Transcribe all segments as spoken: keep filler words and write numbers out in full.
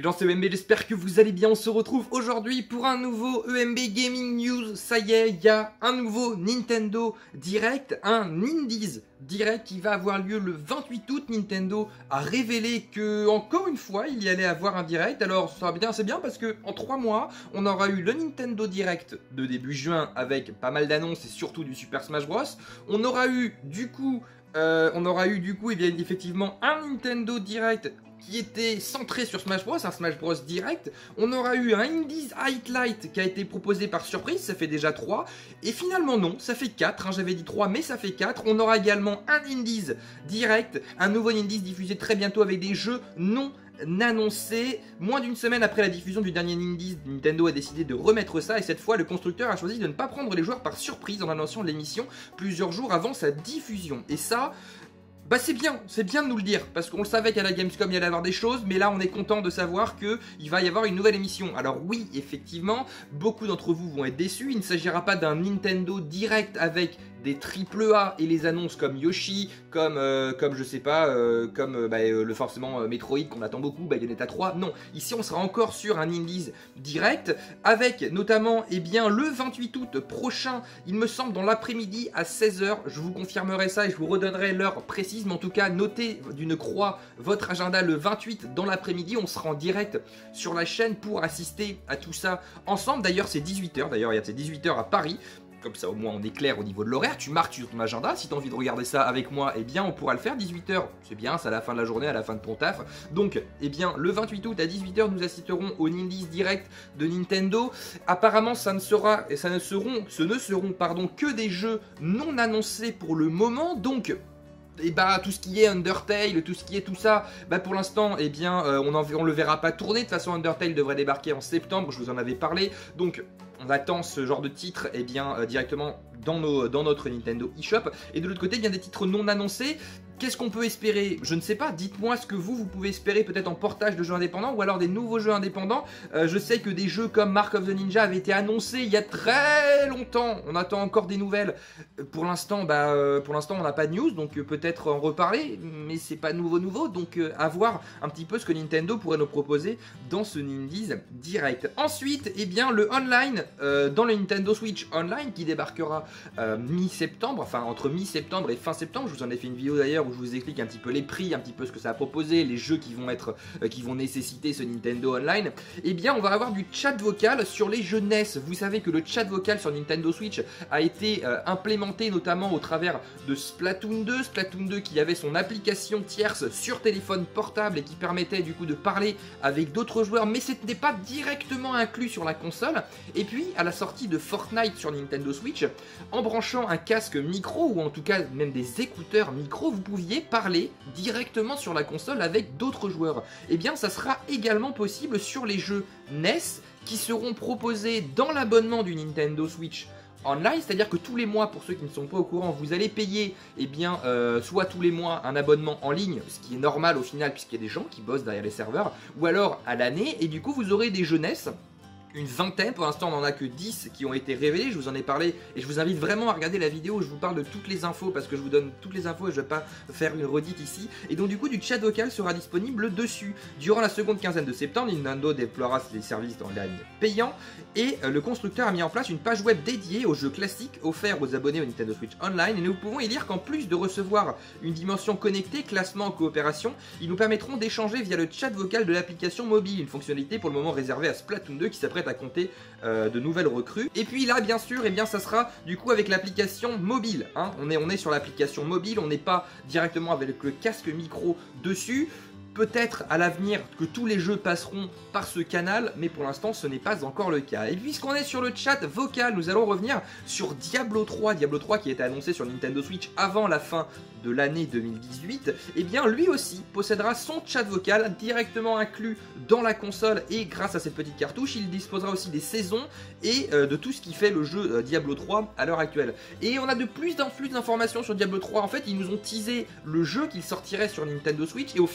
Salut les gens, c'est E M B, j'espère que vous allez bien. On se retrouve aujourd'hui pour un nouveau E M B Gaming News. Ça y est, il y a un nouveau Nintendo Direct, un Indies Direct qui va avoir lieu le vingt-huit août. Nintendo a révélé que, encore une fois, il y allait avoir un Direct. Alors, ça va bien, c'est bien parce que en trois mois, on aura eu le Nintendo Direct de début juin avec pas mal d'annonces et surtout du Super Smash Bros. On aura eu du coup, euh, on aura eu du coup, et bien effectivement, un Nintendo Direct qui était centré sur Smash Bros, un Smash Bros Direct. On aura eu un Indies Highlight qui a été proposé par surprise, ça fait déjà trois. Et finalement non, ça fait quatre, hein, j'avais dit trois mais ça fait quatre. On aura également un Indies Direct, un nouveau Indies diffusé très bientôt avec des jeux non annoncé. Moins d'une semaine après la diffusion du dernier Indies, Nintendo a décidé de remettre ça et cette fois le constructeur a choisi de ne pas prendre les joueurs par surprise en annonçant l'émission plusieurs jours avant sa diffusion. Et ça, bah c'est bien, c'est bien de nous le dire, parce qu'on le savait qu'à la Gamescom il y allait avoir des choses, mais là on est content de savoir qu'il va y avoir une nouvelle émission. Alors oui, effectivement, beaucoup d'entre vous vont être déçus, il ne s'agira pas d'un Nintendo Direct avec des triple A et les annonces comme Yoshi, comme, euh, comme je sais pas, euh, comme euh, bah, euh, le forcément euh, Metroid qu'on attend beaucoup, Bayonetta trois, non, ici on sera encore sur un Indies Direct, avec notamment, eh bien, le vingt-huit août prochain, il me semble dans l'après-midi à seize heures, je vous confirmerai ça et je vous redonnerai l'heure précise, mais en tout cas, notez d'une croix votre agenda le vingt-huit dans l'après-midi, on sera en direct sur la chaîne pour assister à tout ça ensemble. D'ailleurs, c'est dix-huit heures, d'ailleurs, il y a dix-huit heures à Paris. Comme ça au moins on est clair au niveau de l'horaire, tu marques sur ton agenda, si tu as envie de regarder ça avec moi, eh bien on pourra le faire, dix-huit heures, c'est bien, c'est à la fin de la journée, à la fin de ton taf. Donc, eh bien le vingt-huit août à dix-huit heures, nous assisterons au Indies Direct de Nintendo. Apparemment ça ne sera, et ça ne seront, ce ne seront pardon, que des jeux non annoncés pour le moment, donc et bah tout ce qui est Undertale, tout ce qui est tout ça, bah pour l'instant, eh bien euh, on, en, on le verra pas tourner. De toute façon Undertale devrait débarquer en septembre, je vous en avais parlé, donc on attend ce genre de titre eh bien, euh, directement dans, nos, dans notre Nintendo eShop. Et de l'autre côté, il y a des titres non annoncés. Qu'est-ce qu'on peut espérer? Je ne sais pas, dites-moi ce que vous, vous pouvez espérer peut-être en portage de jeux indépendants ou alors des nouveaux jeux indépendants. Euh, je sais que des jeux comme Mark of the Ninja avaient été annoncés il y a très longtemps. On attend encore des nouvelles. Euh, pour l'instant, bah, euh, pour l'instant, on n'a pas de news, donc euh, peut-être en reparler, mais c'est pas nouveau nouveau, donc euh, à voir un petit peu ce que Nintendo pourrait nous proposer dans ce Indies Direct. Ensuite, eh bien, le online, euh, dans le Nintendo Switch Online qui débarquera euh, mi-septembre, enfin entre mi-septembre et fin septembre. Je vous en ai fait une vidéo d'ailleurs où je vous explique un petit peu les prix, un petit peu ce que ça a proposé, les jeux qui vont être, euh, qui vont nécessiter ce Nintendo Online. Eh bien, on va avoir du chat vocal sur les jeux N E S. Vous savez que le chat vocal sur Nintendo Switch a été euh, implémenté notamment au travers de Splatoon deux. Splatoon deux qui avait son application tierce sur téléphone portable et qui permettait du coup de parler avec d'autres joueurs, mais ce n'était pas directement inclus sur la console. Et puis, à la sortie de Fortnite sur Nintendo Switch, en branchant un casque micro ou en tout cas même des écouteurs micro, vous pouviez parler directement sur la console avec d'autres joueurs. Et bien ça sera également possible sur les jeux N E S qui seront proposés dans l'abonnement du Nintendo Switch Online, c'est-à-dire que tous les mois, pour ceux qui ne sont pas au courant, vous allez payer eh bien, euh, soit tous les mois un abonnement en ligne, ce qui est normal au final puisqu'il y a des gens qui bossent derrière les serveurs, ou alors à l'année, et du coup vous aurez des jeux N E S, une vingtaine, pour l'instant on n'en a que dix qui ont été révélés, je vous en ai parlé et je vous invite vraiment à regarder la vidéo où je vous parle de toutes les infos parce que je vous donne toutes les infos et je ne vais pas faire une redite ici. Et donc du coup du chat vocal sera disponible dessus. Durant la seconde quinzaine de septembre, Nintendo déploiera ses services en ligne payants et euh, le constructeur a mis en place une page web dédiée aux jeux classiques offerts aux abonnés au Nintendo Switch Online et nous pouvons y lire qu'en plus de recevoir une dimension connectée, classement en coopération, ils nous permettront d'échanger via le chat vocal de l'application mobile, une fonctionnalité pour le moment réservée à Splatoon deux qui s'apprête à compter euh, de nouvelles recrues. Et puis là bien sûr, eh bien, ça sera du coup avec l'application mobile, hein. on, est, on est sur l'application mobile, on n'est pas directement avec le casque micro dessus. Peut-être à l'avenir que tous les jeux passeront par ce canal, mais pour l'instant ce n'est pas encore le cas. Et puisqu'on est sur le chat vocal, nous allons revenir sur Diablo trois. Diablo trois qui était annoncé sur Nintendo Switch avant la fin de l'année deux mille dix-huit. Et bien lui aussi possédera son chat vocal directement inclus dans la console et grâce à cette petite cartouche, il disposera aussi des saisons et euh, de tout ce qui fait le jeu euh, Diablo trois à l'heure actuelle. Et on a de plus en plus d'informations sur Diablo trois. En fait, ils nous ont teasé le jeu qu'il sortirait sur Nintendo Switch et au fur et à mesure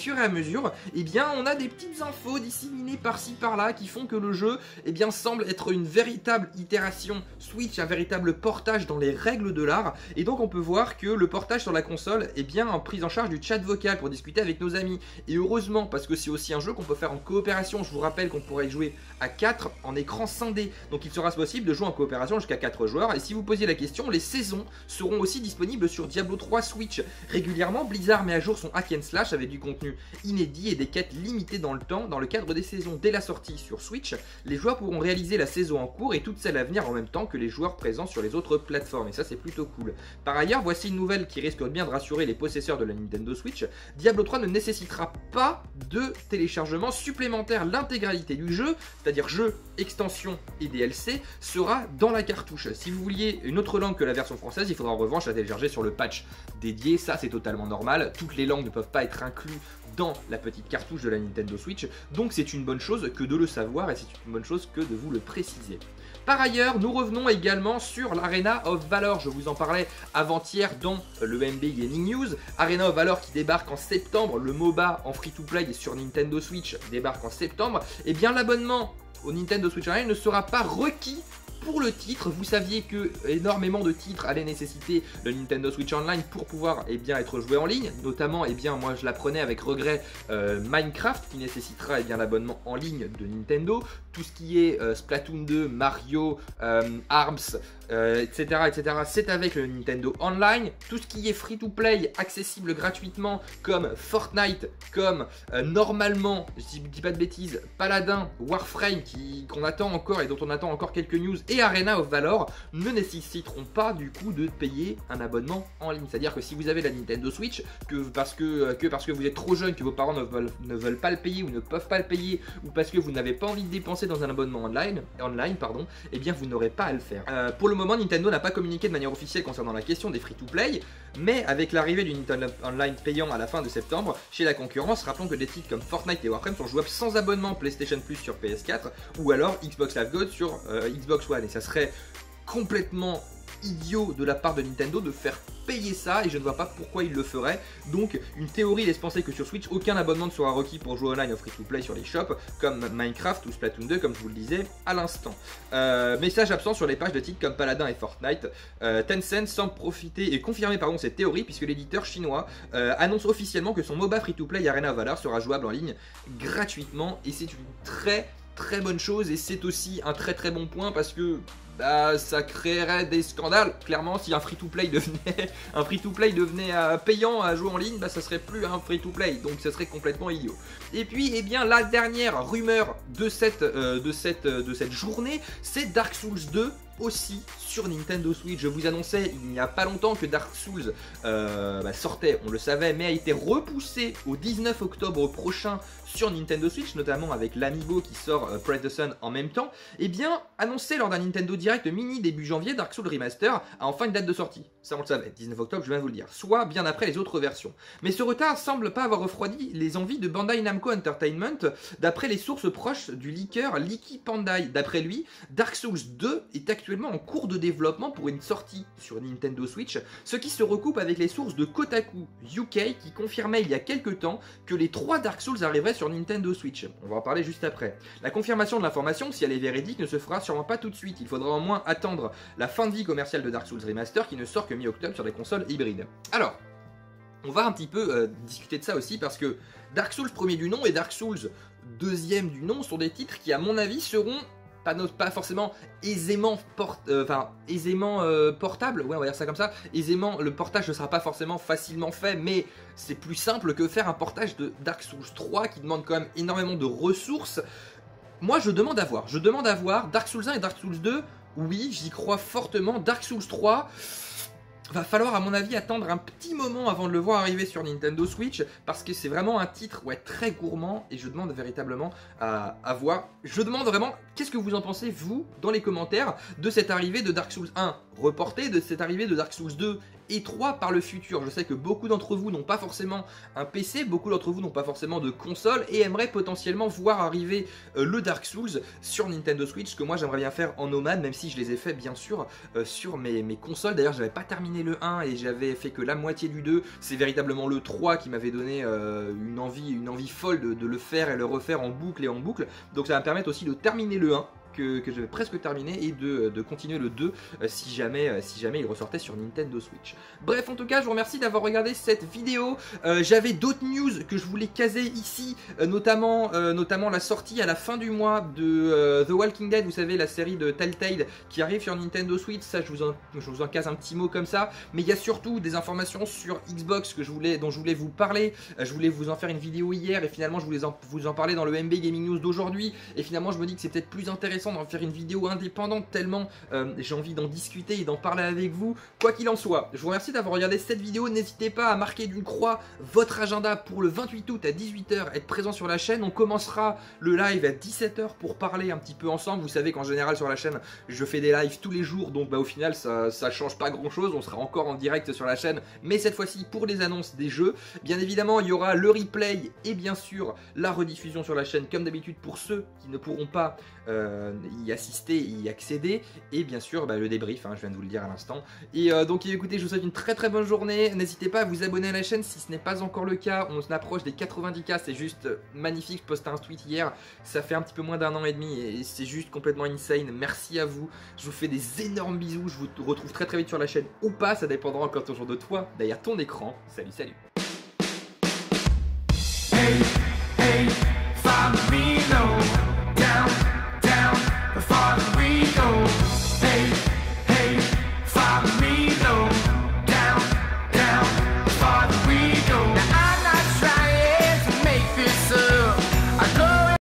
mesure, eh bien on a des petites infos disséminées par-ci par-là qui font que le jeu eh bien, semble être une véritable itération Switch, un véritable portage dans les règles de l'art. Et donc on peut voir que le portage sur la console est bien en prise en charge du chat vocal pour discuter avec nos amis. Et heureusement, parce que c'est aussi un jeu qu'on peut faire en coopération. Je vous rappelle qu'on pourrait jouer à quatre en écran scindé. Donc il sera possible de jouer en coopération jusqu'à quatre joueurs. Et si vous posiez la question, les saisons seront aussi disponibles sur Diablo trois Switch. Régulièrement, Blizzard met à jour son hack and slash avec du contenu inédit et des quêtes limitées dans le temps dans le cadre des saisons. Dès la sortie sur Switch, les joueurs pourront réaliser la saison en cours et toutes celles à venir en même temps que les joueurs présents sur les autres plateformes. Et ça, c'est plutôt cool. Par ailleurs, voici une nouvelle qui risque bien de rassurer les possesseurs de la Nintendo Switch. Diablo trois ne nécessitera pas de téléchargement supplémentaire. L'intégralité du jeu, c'est-à-dire jeu, extension et D L C, sera dans la cartouche. Si vous vouliez une autre langue que la version française, il faudra en revanche la télécharger sur le patch dédié. Ça, c'est totalement normal. Toutes les langues ne peuvent pas être incluses dans la petite cartouche de la Nintendo Switch. Donc c'est une bonne chose que de le savoir et c'est une bonne chose que de vous le préciser. Par ailleurs, nous revenons également sur l'Arena of Valor. Je vous en parlais avant-hier dans le U M B Gaming News. Arena of Valor qui débarque en septembre. Le MOBA en free-to-play sur Nintendo Switch débarque en septembre. Et bien l'abonnement au Nintendo Switch Online ne sera pas requis pour le titre. Vous saviez que énormément de titres allaient nécessiter le Nintendo Switch Online pour pouvoir eh bien, être joué en ligne. Notamment, eh bien, moi je l'apprenais avec regret, euh, Minecraft qui nécessitera eh bien, l'abonnement en ligne de Nintendo. Tout ce qui est euh, Splatoon deux, Mario, euh, Arms, euh, et cetera, et cetera, c'est avec le Nintendo Online. Tout ce qui est free-to-play, accessible gratuitement, comme Fortnite, comme euh, normalement, si je ne dis pas de bêtises, Paladin, Warframe, qu'on attend encore et dont on attend encore quelques news, et Arena of Valor, ne nécessiteront pas du coup de payer un abonnement en ligne. C'est-à-dire que si vous avez la Nintendo Switch, que parce que, que parce que vous êtes trop jeune, que vos parents ne veulent, ne veulent pas le payer ou ne peuvent pas le payer, ou parce que vous n'avez pas envie de dépenser dans un abonnement online, online pardon, eh bien vous n'aurez pas à le faire. Euh, pour le moment, Nintendo n'a pas communiqué de manière officielle concernant la question des free-to-play, mais avec l'arrivée du Nintendo Online payant à la fin de septembre, chez la concurrence, rappelons que des titres comme Fortnite et Warframe sont jouables sans abonnement PlayStation Plus sur P S quatre, ou alors Xbox Live Gold sur euh, Xbox One, et ça serait complètement idiot de la part de Nintendo de faire payer ça et je ne vois pas pourquoi ils le feraient. Donc une théorie laisse penser que sur Switch aucun abonnement ne sera requis pour jouer online au free to play sur les shops comme Minecraft ou Splatoon deux comme je vous le disais à l'instant. Euh, message absent sur les pages de titres comme Paladin et Fortnite. euh, Tencent semble profiter et confirmer pardon cette théorie puisque l'éditeur chinois euh, annonce officiellement que son MOBA free to play Arena of Valor sera jouable en ligne gratuitement et c'est une très très bonne chose et c'est aussi un très très bon point parce que bah, ça créerait des scandales. Clairement, si un free-to-play devenait un free-to-play devenait euh, payant à jouer en ligne, bah, ça serait plus un free-to-play. Donc, ça serait complètement idiot. Et puis, eh bien, la dernière rumeur de cette, euh, de cette, euh, de cette journée, c'est Dark Souls deux aussi sur Nintendo Switch. Je vous annonçais il n'y a pas longtemps que Dark Souls euh, bah, sortait, on le savait, mais a été repoussé au dix-neuf octobre prochain sur Nintendo Switch, notamment avec l'Amiibo qui sort euh, Press the Sun en même temps. Et bien, annoncé lors d'un Nintendo Direct mini début janvier, Dark Souls Remaster a enfin une date de sortie. Ça on le savait, dix-neuf octobre, je viens de vous le dire, soit bien après les autres versions. Mais ce retard semble pas avoir refroidi les envies de Bandai Namco Entertainment, d'après les sources proches du leaker Leaky Pandai. D'après lui, Dark Souls deux est actuellement en cours de développement pour une sortie sur Nintendo Switch, ce qui se recoupe avec les sources de Kotaku U K qui confirmaient il y a quelques temps que les trois Dark Souls arriveraient sur Nintendo Switch. On va en parler juste après. La confirmation de l'information, si elle est véridique, ne se fera sûrement pas tout de suite. Il faudra au moins attendre la fin de vie commerciale de Dark Souls Remaster qui ne sort que mi-octobre sur les consoles hybrides. Alors, on va un petit peu euh, discuter de ça aussi parce que Dark Souls premier du nom et Dark Souls deuxième du nom sont des titres qui à mon avis seront pas, pas forcément aisément, port, euh, enfin, aisément euh, portable, ouais on va dire ça comme ça, aisément, le portage ne sera pas forcément facilement fait, mais c'est plus simple que faire un portage de Dark Souls trois qui demande quand même énormément de ressources. Moi je demande à voir, je demande à voir Dark Souls un et Dark Souls deux, oui j'y crois fortement. Dark Souls trois, va falloir à mon avis attendre un petit moment avant de le voir arriver sur Nintendo Switch parce que c'est vraiment un titre ouais, très gourmand et je demande véritablement à, à voir. Je demande vraiment Qu'est-ce que vous en pensez, vous, dans les commentaires, de cette arrivée de Dark Souls un reporté, de cette arrivée de Dark Souls deux et trois par le futur? Je sais que beaucoup d'entre vous n'ont pas forcément un P C, beaucoup d'entre vous n'ont pas forcément de console et aimeraient potentiellement voir arriver euh, le Dark Souls sur Nintendo Switch, ce que moi j'aimerais bien faire en nomade, même si je les ai fait bien sûr euh, sur mes, mes consoles. D'ailleurs j'avais pas terminé le un et j'avais fait que la moitié du deux, c'est véritablement le trois qui m'avait donné euh, une, envie, une envie folle de, de le faire et le refaire en boucle et en boucle, donc ça va me permettre aussi de terminer le un. Que, que j'avais presque terminé et de, de continuer le deux euh, si, jamais, euh, si jamais il ressortait sur Nintendo Switch. Bref, en tout cas, je vous remercie d'avoir regardé cette vidéo. Euh, J'avais d'autres news que je voulais caser ici, euh, notamment, euh, notamment la sortie à la fin du mois de euh, The Walking Dead, vous savez, la série de Telltale qui arrive sur Nintendo Switch. Ça, je vous en, je vous en case un petit mot comme ça. Mais il y a surtout des informations sur Xbox que je voulais, dont je voulais vous parler. Euh, je voulais vous en faire une vidéo hier et finalement, je voulais en, vous en parler dans le U M B Gaming News d'aujourd'hui. Et finalement, je me dis que c'est peut-être plus intéressant d'en faire une vidéo indépendante tellement euh, j'ai envie d'en discuter et d'en parler avec vous. Quoi qu'il en soit, je vous remercie d'avoir regardé cette vidéo. N'hésitez pas à marquer d'une croix votre agenda pour le vingt-huit août à dix-huit heures, être présent sur la chaîne. On commencera le live à dix-sept heures pour parler un petit peu ensemble. Vous savez qu'en général sur la chaîne, je fais des lives tous les jours, donc bah, au final ça, ça change pas grand chose. On sera encore en direct sur la chaîne, mais cette fois-ci pour les annonces des jeux. Bien évidemment, il y aura le replay et bien sûr la rediffusion sur la chaîne comme d'habitude pour ceux qui ne pourront pas euh, y assister et y accéder, et bien sûr bah, le débrief, hein, je viens de vous le dire à l'instant. Et euh, donc écoutez, je vous souhaite une très très bonne journée. N'hésitez pas à vous abonner à la chaîne si ce n'est pas encore le cas. On approche des quatre-vingt-dix K, c'est juste magnifique. Je postais un tweet hier, ça fait un petit peu moins d'un an et demi et c'est juste complètement insane. Merci à vous, je vous fais des énormes bisous. Je vous retrouve très très vite sur la chaîne ou pas, ça dépendra encore toujours de toi derrière ton écran. Salut salut.